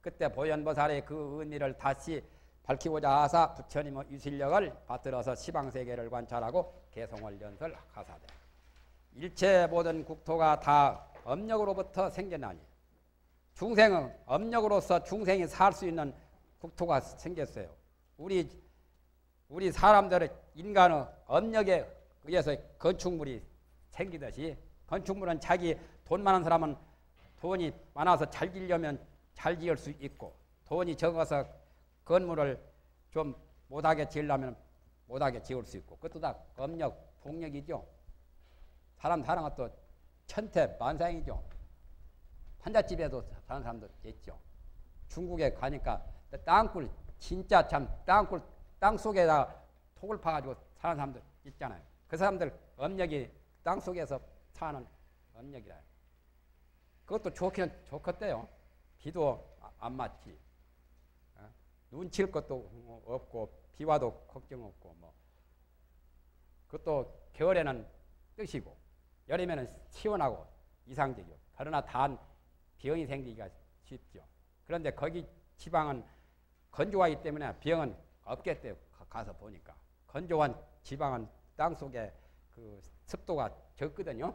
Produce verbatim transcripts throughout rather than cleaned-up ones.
그때 보현보살의 그 의미를 다시 밝히고자 하사 부처님의 유실력을 받들어서 시방세계를 관찰하고 개성을 연설하사되 일체 모든 국토가 다 업력으로부터 생겨나니 중생은 업력으로서 중생이 살 수 있는 국토가 생겼어요. 우리 우리 사람들의 인간의 업력에 의해서 건축물이 생기듯이 건축물은 자기 돈 많은 사람은 돈이 많아서 잘 지으려면 잘 지을 수 있고 돈이 적어서 건물을 좀 못하게 지으려면 못하게 지을 수 있고 그것도 다 업력, 동력이죠. 사람 사는 것도 천태 만상이죠. 환자집에도 사는 사람도 있죠. 중국에 가니까 땅굴 진짜 참 땅굴 땅속에다 톡을 파가지고 사는 사람도 있잖아요. 그 사람들 업력이 땅속에서 사는 업력이라. 그것도 좋기는 좋겠대요. 비도 안 맞지. 어? 눈 칠 것도 없고 비와도 걱정 없고 뭐. 그것도 겨울에는 뜨시고 여름에는 시원하고 이상적이고 그러나 단 병이 생기기가 쉽죠. 그런데 거기 지방은 건조하기 때문에 병은 없겠대요. 가서 보니까 건조한 지방은 땅속에 그 습도가 적거든요.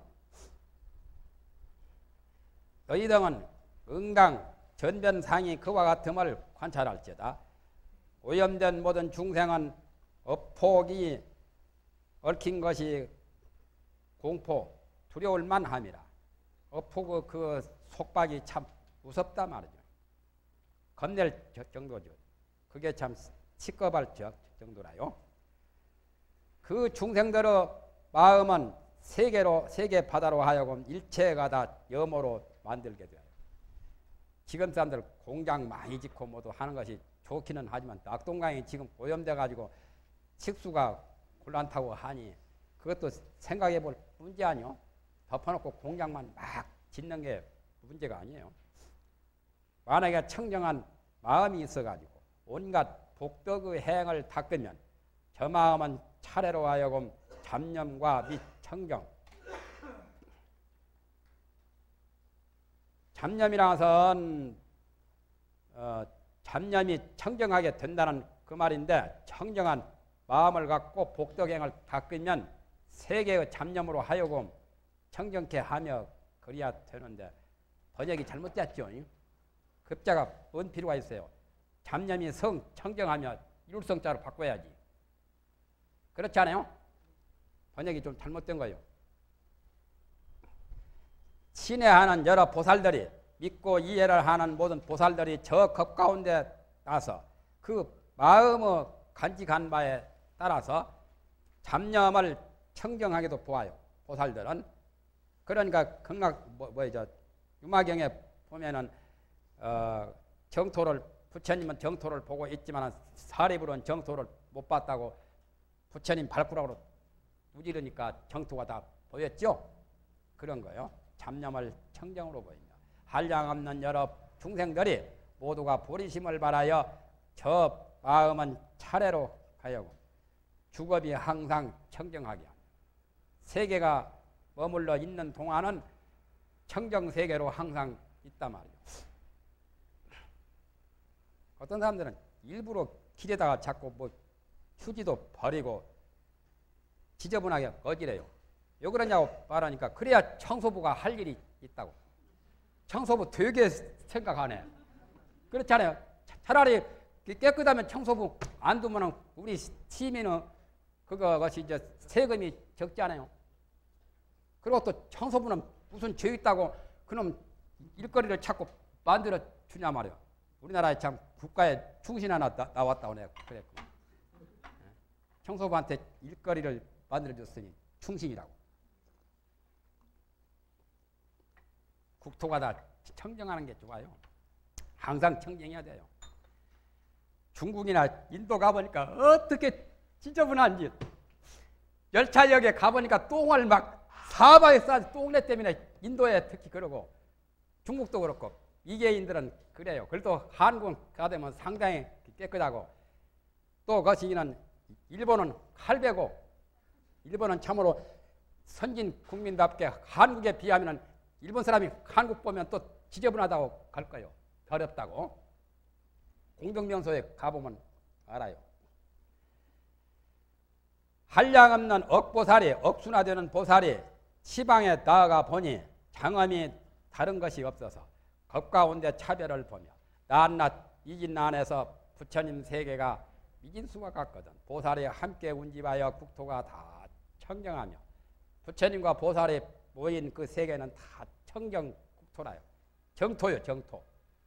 너희 등은 응강 전변상이 그와 같음을 관찰할지어다. 오염된 모든 중생은 업폭이 얽힌 것이 공포 두려울 만함이라. 업폭의 그 속박이 참 무섭다 말이죠. 겁낼 정도죠. 그게 참 시급할 정도라요. 그 중생들의 마음은 세계로 세계 바다로 하여금 일체가 다 염호로 만들게 돼요. 지금 사람들 공장 많이 짓고 모두 하는 것이 좋기는 하지만 낙동강이 지금 오염돼 가지고 식수가 곤란하고 하니 그것도 생각해 볼 문제 아니요. 덮어놓고 공장만 막 짓는 게 문제가 아니에요. 만약에 청정한 마음이 있어가지고 온갖 복덕의 행을 닦으면 저 마음은 차례로 하여금 잡념과 및 청정. 잡념이라는 것은 어, 잡념이 청정하게 된다는 그 말인데 청정한 마음을 갖고 복덕행을 닦으면 세계의 잡념으로 하여금 청정케 하며 그래야 되는데 번역이 잘못됐죠. 급자가 뭔 필요가 있어요. 잡념이 성 청정하며 일성자로 바꿔야지. 그렇지 않아요? 번역이 좀 잘못된 거예요. 친애하는 여러 보살들이 믿고 이해를 하는 모든 보살들이 저 겁 가운데 나서 그 마음의 간직한 바에 따라서 잡념을 청정하게도 보아요. 보살들은. 그러니까 극락 뭐, 뭐죠? 유마경에 보면은 어, 정토를 부처님은 정토를 보고 있지만 사리불은 정토를 못 봤다고 부처님 발가락으로 누지르니까 정토가 다 보였죠. 그런 거요. 잡념을 청정으로 보입니다. 한량 없는 여러 중생들이 모두가 보리심을 바라여 저 마음은 차례로 하여금 주겁이 항상 청정하게 합니다. 세계가 머물러 있는 동안은 청정세계로 항상 있단 말이에요. 어떤 사람들은 일부러 길에다가 자꾸 뭐 휴지도 버리고 지저분하게 어지래요. 왜 그러냐고 말하니까 그래야 청소부가 할 일이 있다고. 청소부 되게 생각하네. 그렇잖아요. 차라리 깨끗하면 청소부 안 두면 우리 시민은 그것이 이제 세금이 적잖아요. 그리고 또 청소부는 무슨 죄 있다고 그놈 일거리를 자꾸 만들어 주냐 말이야. 우리나라에 참 국가에 충신 하나 나, 나왔다고 내가 그랬고. 청소부한테 일거리를 만들어 줬으니 충신이라고. 국토가 다 청정하는 게 좋아요. 항상 청정해야 돼요. 중국이나 인도 가보니까 어떻게 지저분한지. 열차역에 가보니까 똥을 막 사방에 싸서 똥내 때문에 인도에 특히 그러고 중국도 그렇고 이계인들은 그래요. 그래도 한국 가되면 상당히 깨끗하고 또 거기는 일본은 할배고 일본은 참으로 선진 국민답게 한국에 비하면 일본 사람이 한국 보면 또 지저분하다고 갈 거예요. 더럽다고. 공덕명소에 가보면 알아요. 한량없는 억보살이, 억순화되는 보살이 시방에 나아가 보니 장엄이 다른 것이 없어서 겁가운데 차별을 보며 낱낱 이진난에서 부처님 세계가 미진수와 같거든. 보살이 함께 운집하여 국토가 다 청정하며 부처님과 보살이 모인 그 세계는 다 청정 국토라요. 정토요, 정토.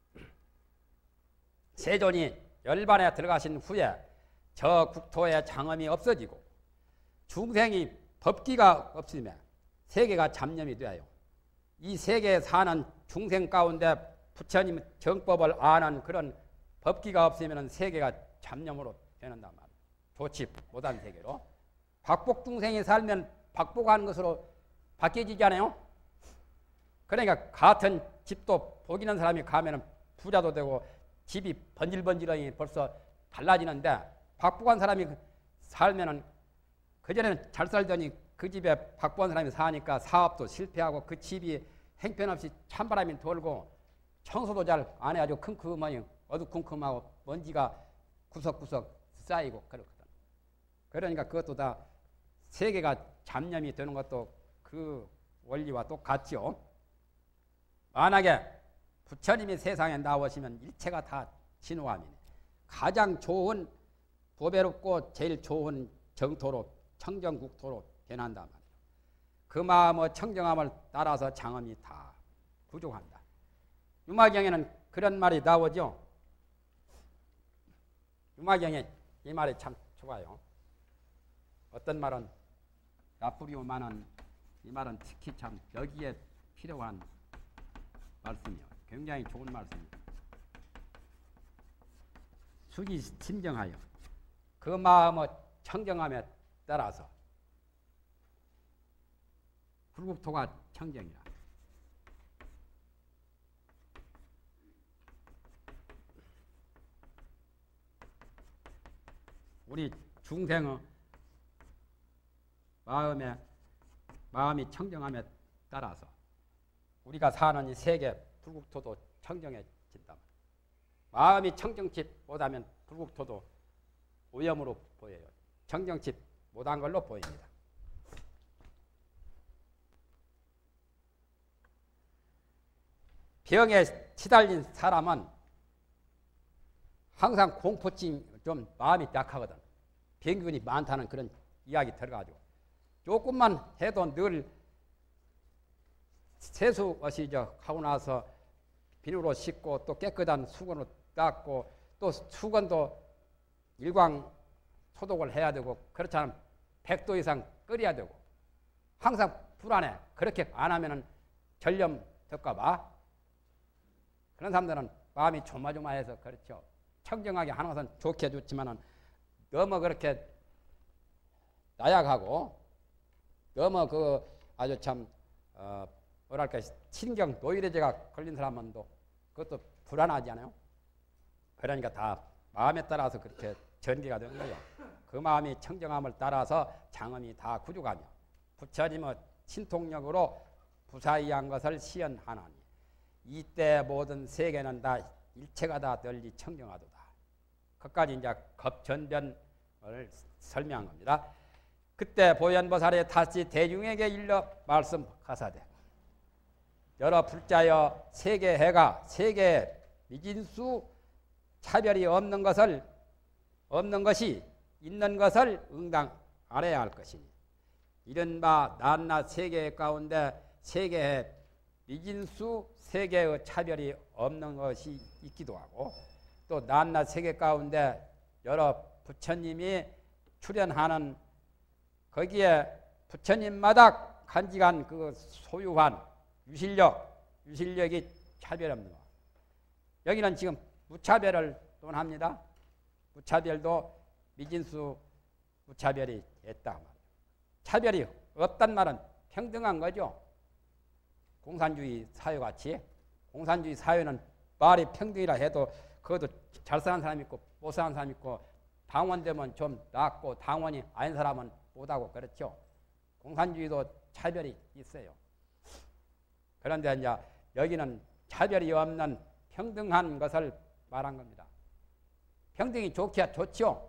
세존이 열반에 들어가신 후에 저 국토의 장엄이 없어지고 중생이 법기가 없으면 세계가 잡념이 되어요. 이 세계에 사는 중생 가운데 부처님 정법을 아는 그런 법기가 없으면 세계가 잡념으로 되는단 말이에요. 좋지 못한 세계로. 박복 중생이 살면 박복하는 것으로 바뀌어지잖아요. 그러니까 같은 집도 복 있는 사람이 가면 부자도 되고 집이 번질번질하니 벌써 달라지는데 박복한 사람이 살면은 그전에는 잘 살더니 그 집에 박복한 사람이 사니까 사업도 실패하고 그 집이 행편없이 찬바람이 돌고 청소도 잘 안 해가지고 킁킁하니 어두컴컴하고 먼지가 구석구석 쌓이고 그렇거든. 그러니까 그것도 다 세계가 잡념이 되는 것도 그 원리와 똑같죠. 만약에 부처님이 세상에 나오시면 일체가 다 진호함이네. 가장 좋은 보배롭고 제일 좋은 정토로 청정국토로 변한단 말이에요. 그 마음의 청정함을 따라서 장엄이 다 부족한다. 유마경에는 그런 말이 나오죠. 유마경에 이 말이 참 좋아요. 어떤 말은 나쁘리오마는 이 말은 특히 참 여기에 필요한 말씀이요. 굉장히 좋은 말씀입니다. 숙이 진정하여 그 마음의 청정함에 따라서 불국토가 청정이라. 우리 중생의 마음에 마음이 청정함에 따라서 우리가 사는 이 세계 불국토도 청정해진다. 마음이 청정치 못하면 불국토도 오염으로 보여요. 청정치 못한 걸로 보입니다. 병에 시달린 사람은 항상 공포증 좀 마음이 약하거든. 병균이 많다는 그런 이야기 들어가지고 조금만 해도 늘 세수 없이 저 하고 나서 비누로 씻고 또 깨끗한 수건으로 닦고 또 수건도 일광 소독을 해야 되고 그렇지 않으면 백 도 이상 끓여야 되고 항상 불안해. 그렇게 안 하면은 전염 될까 봐. 그런 사람들은 마음이 조마조마해서 그렇죠. 청정하게 하는 것은 좋게 좋지만은 너무 그렇게 나약하고 너무 그 아주 참 어 뭐랄까 신경 노이로제가 걸린 사람은 또 그것도 불안하지 않아요? 그러니까 다 마음에 따라서 그렇게 전개가 되는 거예요. 그 마음이 청정함을 따라서 장엄이 다 구족하며 부처님의 신통력으로 부사이한 것을 시연하나니 이때 모든 세계는 다 일체가 다 널리 청정하도다. 그까지 이제 겁전변을 설명한 겁니다. 그때 보현보살이 다시 대중에게 일러 말씀하사되 여러 불자여 세계 해가 세계 미진수 차별이 없는 것을 없는 것이 있는 것을 응당 알아야 할 것이니 이른바 낱낱 세계 가운데 세계의 미진수 세계의 차별이 없는 것이 있기도 하고 또 낱낱 세계 가운데 여러 부처님이 출연하는 거기에 부처님마다 간직한 그 소유한 유실력, 유실력이 차별 없는 것. 여기는 지금 무차별을 또 합니다. 무차별도 미진수 무차별이 있다 말이에요. 차별이 없단 말은 평등한 거죠. 공산주의 사회같이 공산주의 사회는 말이 평등이라 해도 그것도 잘 사는 사람이 있고 못 사는 사람이 있고 당원되면 좀 낫고 당원이 아닌 사람은 못하고 그렇죠. 공산주의도 차별이 있어요. 그런데 이제 여기는 차별이 없는 평등한 것을 말한 겁니다. 평등이 좋기야 좋지요.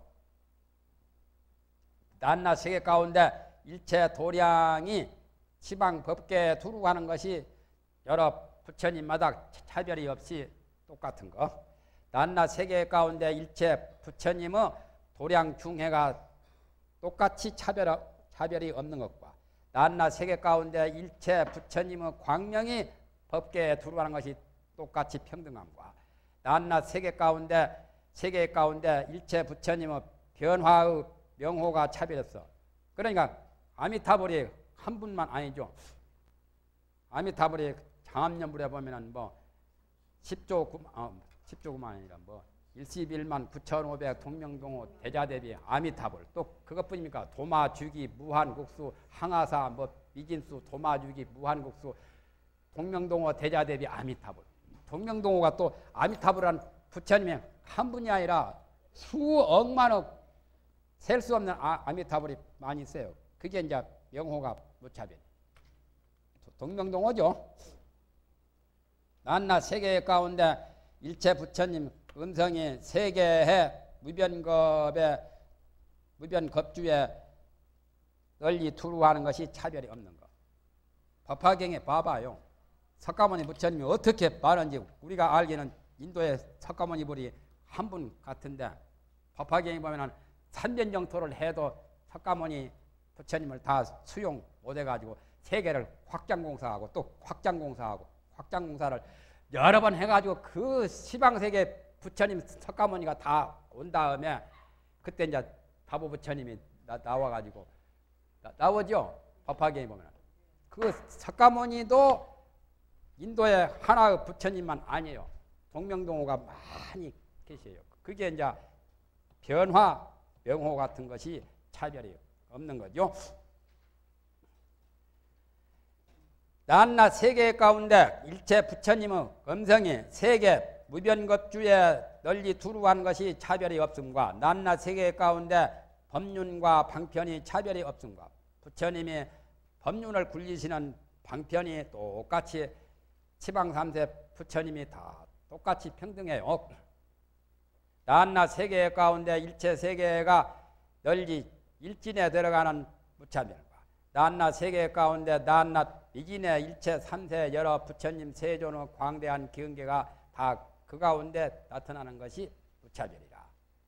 낱낱 세계 가운데 일체 도량이 지방 법계에 두루 가는 것이 여러 부처님마다 차별이 없이 똑같은 거. 낱낱 세계 가운데 일체 부처님의 도량 중해가 똑같이 차별, 차별이 없는 것과 낱낱 세계 가운데 일체 부처님의 광명이 법계에 들어가는 것이 똑같이 평등함과 낱낱 세계 가운데 세계 가운데 일체 부처님의 변화의 명호가 차별했어. 그러니까 아미타불이 한 분만 아니죠. 아미타불이 장암연불에 보면은 뭐 십조 어, 십조구만 아니라 뭐 일십일만 구천오백 동명동호 대자대비 아미타불 또 그것뿐입니까? 도마주기 무한국수 항아사 뭐 미진수 도마주기 무한국수 동명동호 대자대비 아미타불. 동명동호가 또 아미타불이라는 부처님이 한 분이 아니라 수억만억 셀 수 없는 아, 아미타불이 많이 있어요. 그게 이제 명호가 무차별. 동명동호죠. 낱낱 세계 가운데 일체 부처님 음성이 세계의 무변겁에 무변겁주에 널리 두루하는 것이 차별이 없는 것. 법화경에 봐봐요. 석가모니 부처님이 어떻게 말하는지 우리가 알기는 인도의 석가모니 불이 한 분 같은데 법화경에 보면 삼변정토를 해도 석가모니 부처님을 다 수용 못해가지고 세계를 확장공사하고 또 확장공사하고 확장공사를 여러 번 해가지고 그 시방세계 부처님 석가모니가 다 온 다음에 그때 이제 다보 부처님이 나, 나와가지고 나, 나오죠. 법화경에 보면 그 석가모니도 인도의 하나의 부처님만 아니에요. 동명동호가 많이 계세요. 그게 이제 변화, 명호 같은 것이 차별이 없는 거죠. 낱낱 세계 가운데 일체 부처님의 음성이 세계 무변겁주에 널리 두루한 것이 차별이 없음과 낱낱 세계 가운데 법륜과 방편이 차별이 없음과 부처님이 법륜을 굴리시는 방편이 똑같이 지방삼세 부처님이 다 똑같이 평등해요. 낱낱 세계 가운데 일체 세계가 널리 일진에 들어가는 무차별과 낱낱 세계 가운데 낱낱 이진의 일체 삼세 여러 부처님 세존의 광대한 기은계가 다 그 가운데 나타나는 것이 무차별이라.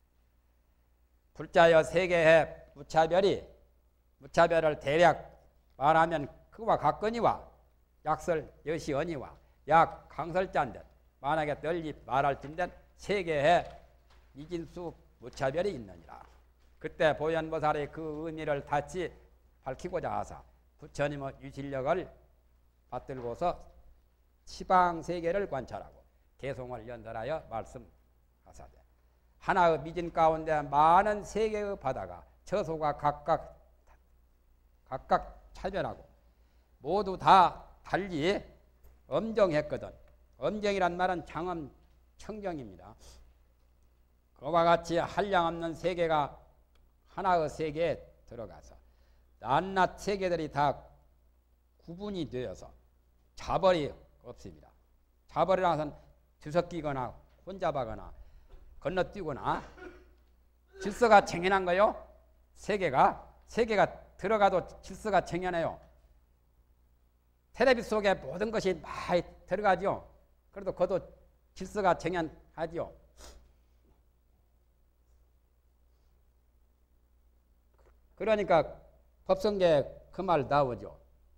불자여 세계의 무차별이 무차별을 대략 말하면 그와 같거니와 약설 여시언이와 약 강설자인데 만약에 널리 말할 텐데 세계에 이진수 무차별이 있느니라. 그때 보현보살이 그 의미를 다시 밝히고자 하사 부처님의 유실력을 받들고서 시방세계를 관찰하고 개송을 연설하여 말씀하사되 하나의 미진 가운데 많은 세계의 바다가 처소가 각각 각각 차별하고 모두 다 달리 엄정했거든. 엄정이란 말은 장엄 청정입니다. 그와 같이 한량없는 세계가 하나의 세계에 들어가서 낱낱 세계들이 다 구분이 되어서 자벌이 없습니다. 자벌이라는 것은 뒤섞이거나 혼잡하거나 건너뛰거나 질서가 정연한 거요. 세계가 세계가 들어가도 질서가 정연해요. 텔레비 속에 모든 것이 많이 들어가죠. 그래도 그것도 질서가 정연하지요. 그러니까 법성계에 그 말 나오죠.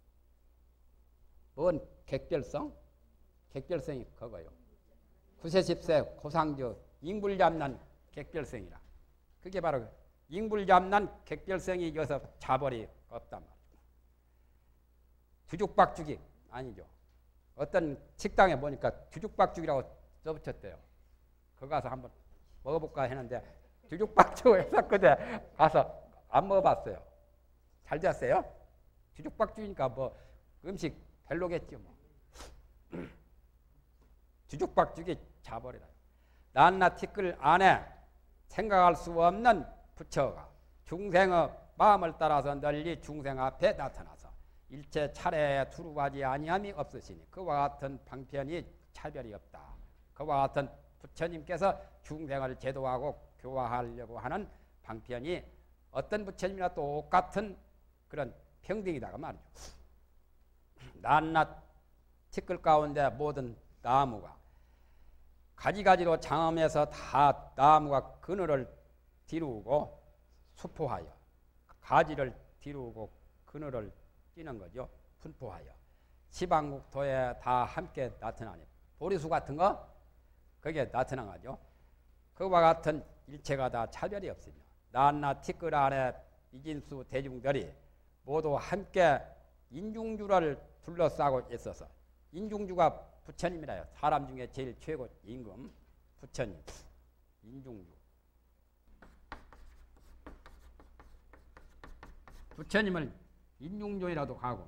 뭔 객별성? 객별성이 그거요. 구세십세 고상주 잉불잡난 객별성이라. 그게 바로 잉불잡난 객별성이 여기서 자벌이 없단 말이에요. 뒤죽박죽이 아니죠. 어떤 식당에 보니까 뒤죽박죽이라고 써붙였대요. 거기 가서 한번 먹어볼까 했는데 뒤죽박죽을 했었거든. 가서 안 먹어봤어요. 잘 됐어요? 뒤죽박죽이니까 뭐 음식 별로겠죠. 뭐. 뒤죽박죽이 자버리라. 낱낱 티끌 안에 생각할 수 없는 부처가 중생의 마음을 따라서 널리 중생 앞에 나타나서 일체 차례에 두루하지 아니함이 없으시니 그와 같은 방편이 차별이 없다. 그와 같은 부처님께서 중생을 제도하고 교화하려고 하는 방편이 어떤 부처님이나 똑같은 그런 평등이다가 말이죠. 낱낱 티끌 가운데 모든 나무가 가지가지로 장엄해서 다 나무가 그늘을 뒤루고 수포하여 가지를 뒤루고 그늘을 찌는 거죠. 분포하여 시방국토에 다 함께 나타나니 보리수 같은 거 그게 나타난 거죠. 그와 같은 일체가 다 차별이 없으며 낱낱 티끌 안에 이진수 대중들이 모두 함께 인중주를 둘러싸고 있어서 인중주가 부처님이라요. 사람 중에 제일 최고 임금 부처님 인중주. 부처님을 인중주이라도 하고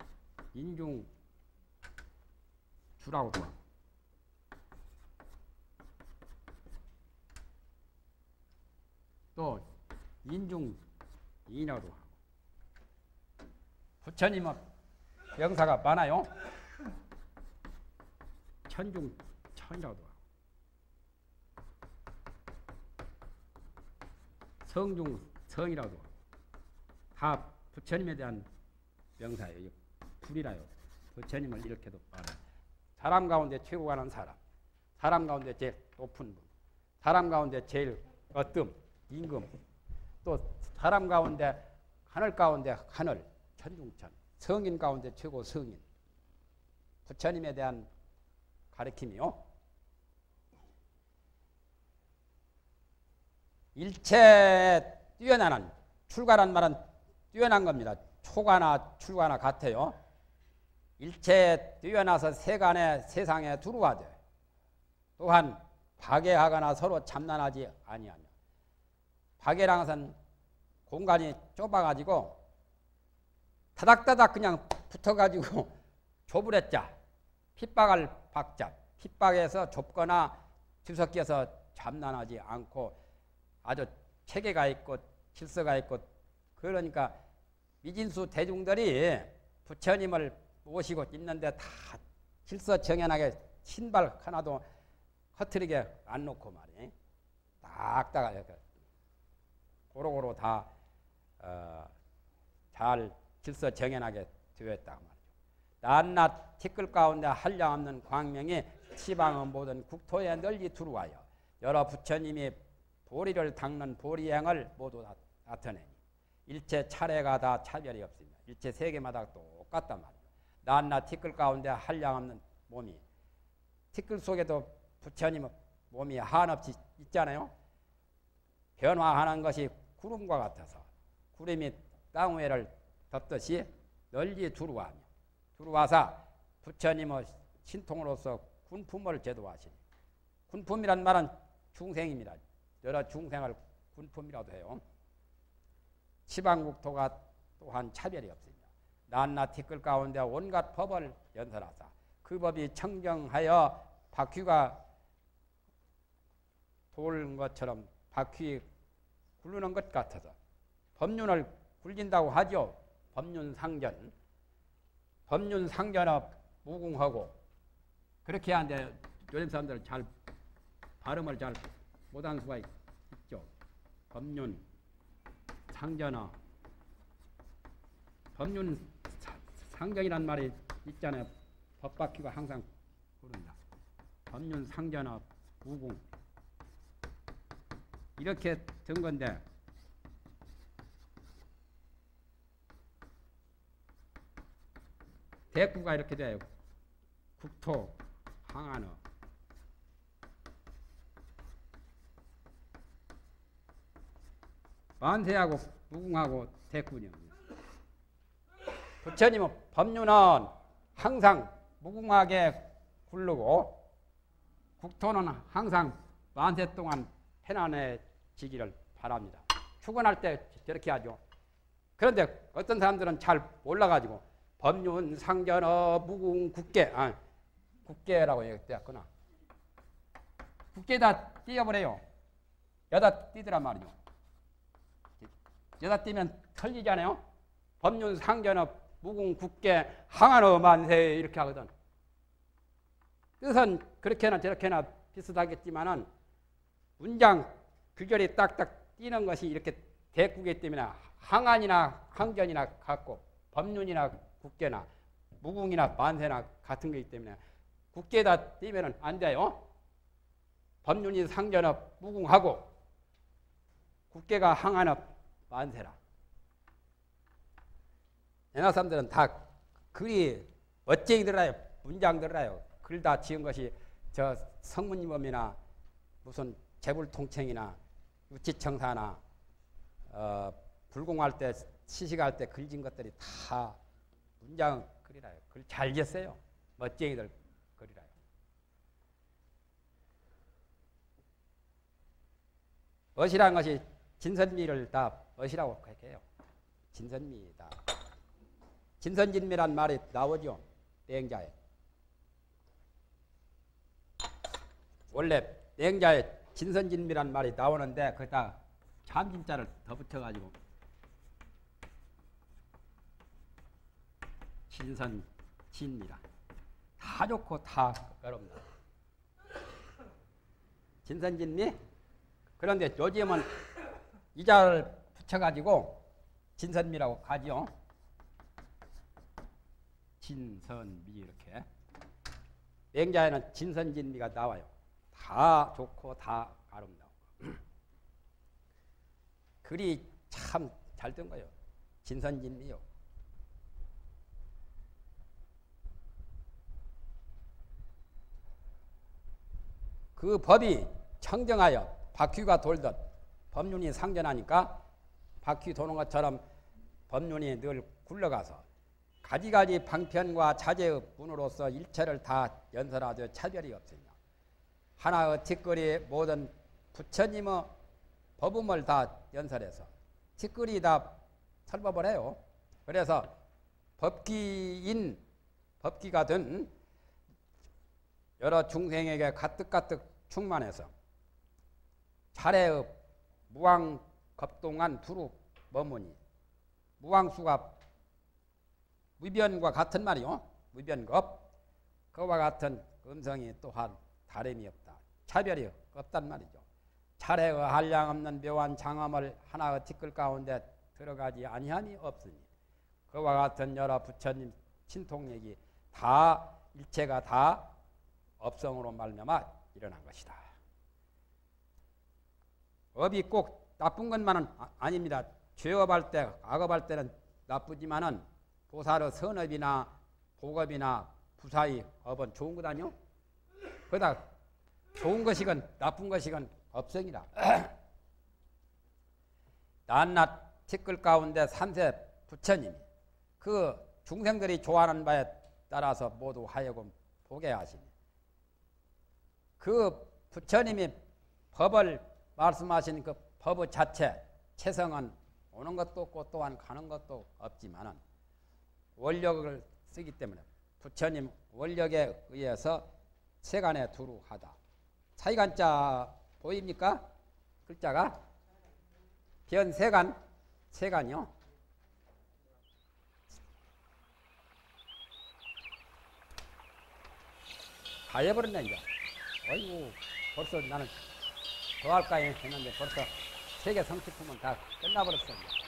인중주라고도 하고 또 인중이라도 하고 부처님은 명사가 많아요. 천중천이라도 하고 성중성이라도 하고 다 부처님에 대한 명사예요. 불이라요. 부처님을 이렇게도 말해요. 사람 가운데 최고가 는 사람, 사람 가운데 제일 높은 분, 사람 가운데 제일 어뜸, 임금, 또 사람 가운데 하늘 가운데 하늘, 천중천, 성인 가운데 최고 성인, 부처님에 대한 가르침이요. 일체에 뛰어나는 출가란 말은 뛰어난 겁니다. 초가나 출가나 같아요. 일체에 뛰어나서 세간의 세상에 들어와되 또한 박애하거나 서로 참난하지 아니하며 박애랑 것은 공간이 좁아가지고 타닥타닥 그냥 붙어가지고 좁으랬자 핍박을 박자 핍박에서 좁거나 뒤섞여서 참난하지 않고 아주 체계가 있고 질서가 있고 그러니까 미진수 대중들이 부처님을 모시고 있는데 다 질서 정연하게 신발 하나도 허트리게 안 놓고 말이에요. 딱딱 이렇게 고루고루 다 잘 어, 질서 정연하게 되어 있다고 말이죠. 낱낱 티끌 가운데 한량없는 광명이 시방의 모든 국토에 널리 들어와요. 여러 부처님이 보리를 닦는 보리행을 모두 나타내니 일체 차례가 다 차별이 없습니다. 일체 세계마다 똑같단 말이에요. 낱낱 티끌 가운데 한량없는 몸이 티끌 속에도 부처님의 몸이 한없이 있잖아요. 변화하는 것이 구름과 같아서 구름이 땅 위를 덮듯이 널리 들어와며 들어와서 부처님의 신통으로서 군품을 제도하시니 군품이란 말은 중생입니다. 여러 중생을 군품이라도 해요. 시방국토가 또한 차별이 없습니다. 낱낱 티끌 가운데 온갖 법을 연설하사 그 법이 청정하여 바퀴가 도는 것처럼 바퀴 굴르는 것 같아서 법륜을 굴린다고 하죠. 법륜상전. 법륜상전업 무궁하고 그렇게 하는데 요즘 사람들은 잘 발음을 잘 못하는 수가 있죠. 법륜 상전어 법륜 상전이란 말이 있잖아요. 법바퀴가 항상 구른다. 법륜 상전어 무궁 이렇게 된 건데 대구가 이렇게 돼요. 국토 항안어 만세하고 무궁하고 대군이요. 부처님은 법륜은 항상 무궁하게 굴르고 국토는 항상 만세 동안 편안해지기를 바랍니다. 출근할 때 저렇게 하죠. 그런데 어떤 사람들은 잘 몰라가지고 법륜 상전어 무궁 국계 아 국계라고 얘기했구나. 국계에다 띄어버려요. 여다 띄더란 말이죠. 여다 띄면 틀리잖아요. 법륜 상전어 무궁 국계 항안어 만세 이렇게 하거든. 뜻은 그렇게나 저렇게나 비슷하겠지만은 문장 글절이 딱딱 띄는 것이 이렇게 대꾸기 때문에 항안이나 항전이나 같고 법륜이나 국계나 무궁이나 만세나 같은 거기 때문에 국계에다 띄면은 안 돼요. 법륜이 상전업 무궁하고 국계가 항안업 만세라. 옛날 사람들은 다 글이 멋쟁이 들어요. 문장 들어요. 글 다 지은 것이 저 성문임이나 무슨 재불통칭이나 유치청사나 어, 불공할 때 시식할 때 글 지은 것들이 다 문장 글이라요. 글 잘 지었어요. 멋쟁이들 글이라요. 멋이라는 것이 진선미를 다 멋이라고 해요. 진선미다. 진선진미란 말이 나오죠. 맹자에. 원래 맹자에 진선진미란 말이 나오는데 거기다 참진자를 더 붙여가지고 진선진미라. 다 좋고 다 어렵다. 진선진미? 그런데 요즘은 이자를 붙여가지고 진선미라고 가지요. 진선미 이렇게. 맹자에는 진선진미가 나와요. 다 좋고 다 아름다워. 글이 참 잘 된 거예요. 진선진미요. 그 법이 청정하여 바퀴가 돌듯 법륜이 상전하니까 바퀴 도는 것처럼 법륜이 늘 굴러가서 가지가지 방편과 자제의 문으로서 일체를 다 연설하되 차별이 없으며 하나의 뒷거리 모든 부처님의 법음을 다 연설해서 뒷거리 다 설법을 해요. 그래서 법기인 법기가 된 여러 중생에게 가득가득 충만해서 차례의 무왕겁동한 두루 머무니 무왕수가 무변과 같은 말이요. 무변겁 그와 같은 음성이 또한 다름이 없다. 차별이 없단 말이죠. 차례의 한량없는 묘한 장엄을 하나의 티끌 가운데 들어가지 아니함이 없으니 그와 같은 여러 부처님 친통력이 다 일체가 다 업성으로 말미암아 일어난 것이다. 업이 꼭 나쁜 것만은 아닙니다. 죄업할 때, 악업할 때는 나쁘지만은 보살의 선업이나 복업이나 부사의 업은 좋은 것 아니요? 그러다 좋은 것이건 나쁜 것이건 업성이다. 낱낱 티끌 가운데 삼세 부처님이 그 중생들이 좋아하는 바에 따라서 모두 하여금 보게 하시니 그 부처님이 법을 말씀하신 그 법 자체 체성은 오는 것도 없고 또한 가는 것도 없지만은 원력을 쓰기 때문에 부처님 원력에 의해서 세간에 두루하다. 사이간자 보입니까? 글자가 변세간 세간이요. 다 해버렸네 이제. 어이구 벌써 나는 더 할까 했는데 벌써 세계 성취품은 다 끝나버렸어.